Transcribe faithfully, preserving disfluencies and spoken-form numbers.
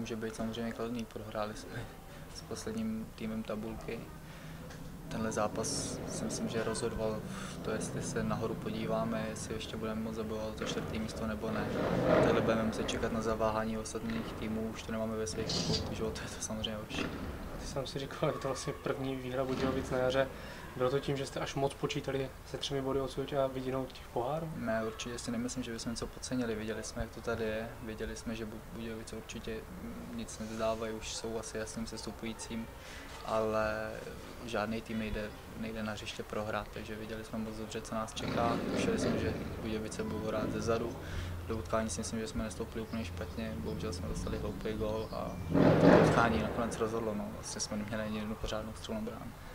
může být samozřejmě kladný. Prohráli jsme s posledním týmem tabulky. Tenhle zápas si myslím, že rozhodoval to, jestli se nahoru podíváme, jestli ještě budeme moct zabojovat to čtvrtý místo nebo ne. Takhle budeme muset čekat na zaváhání ostatních týmů, už to nemáme ve svých rukou, takže to je to samozřejmě horší. Ty jsem si říkal, že to vlastně první výhra Budějovic na jaře. Bylo to tím, že jste až moc počítali se třemi body odsud a vidinou těch pohárů? Ne, určitě si nemyslím, že bychom něco podcenili. Viděli jsme, jak to tady je. Věděli jsme, že Budějovice určitě nic nedodávají, už jsou asi jasným sestupujícím, ale žádný tým nejde, nejde na hřiště prohrát, takže viděli jsme moc dobře, co nás čeká. Tušili jsme, že Budějovice budou hrát ze zadu. Do utkání si myslím, že jsme nestoupili úplně špatně, bohužel jsme dostali hloupý gól a to utkání nakonec rozhodlo. No. Vlastně jsme neměli ani jednu pořádnou střelu na bránu.